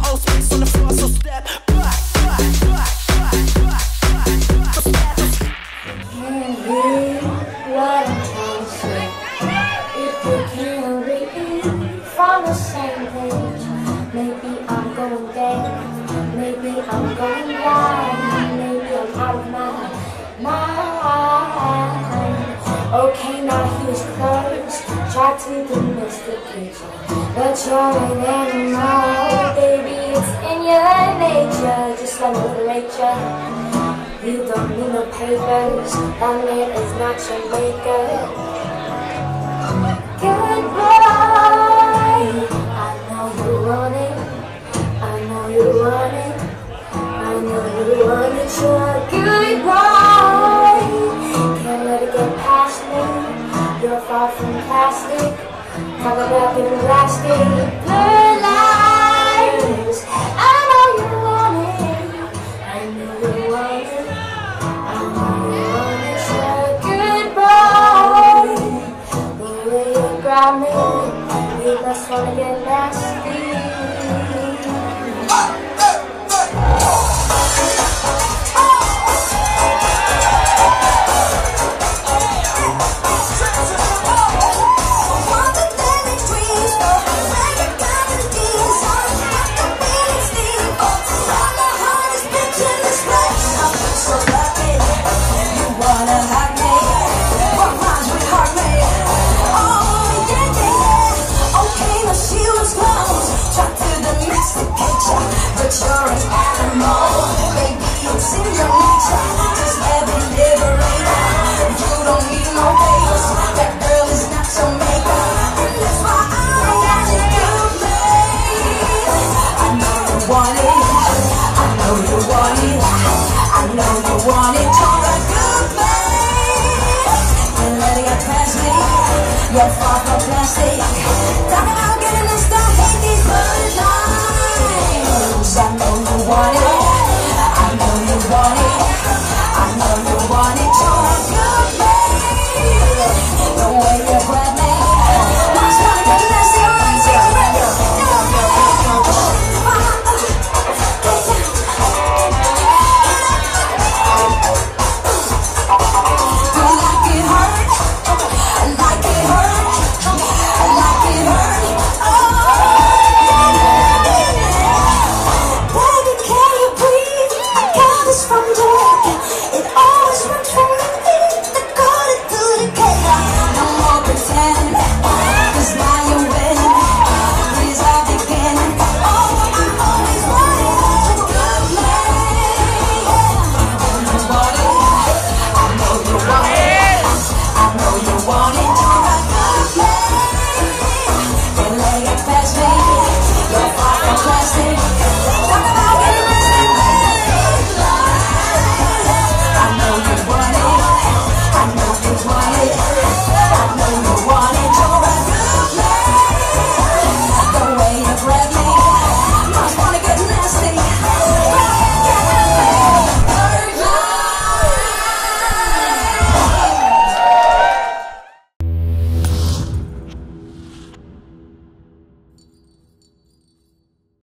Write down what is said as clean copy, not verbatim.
whole space on the floor, so step back. Can't read what I'm trying to say. If you can't read from the same page, maybe I'm going dead, maybe I'm going blind, maybe I'm out of my mind. Okay, now here's close, try to domesticate you, but you're an animal, baby, it's in your nature. Just let me liberate you. You don't need no papers, that man is not your maker. Goodbye, I know you want it, I know you want it, I know you want it, sure. Goodbye, can't let it get past me, you're far from plastic, talk about getting plastic. Blur lines, I know you want it, I know you want it, I know you want it, sure. Goodbye, the way you grab me, you must wanna get nasty. But you're an animal, baby, it's in your nature. Just let me liberate. You don't need no papers, that girl is not your maker. And that's why I got you good. I know you want it, I know you want it, I know you want it. You're a good man, and let it get past me. You're far